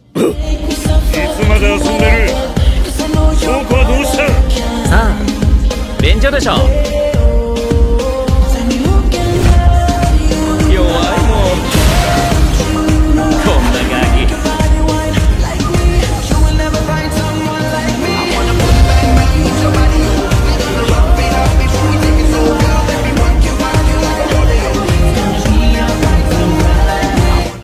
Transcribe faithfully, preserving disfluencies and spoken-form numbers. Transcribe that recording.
つまで遊んでる？証拠はどうした？ さあ便所でしょ。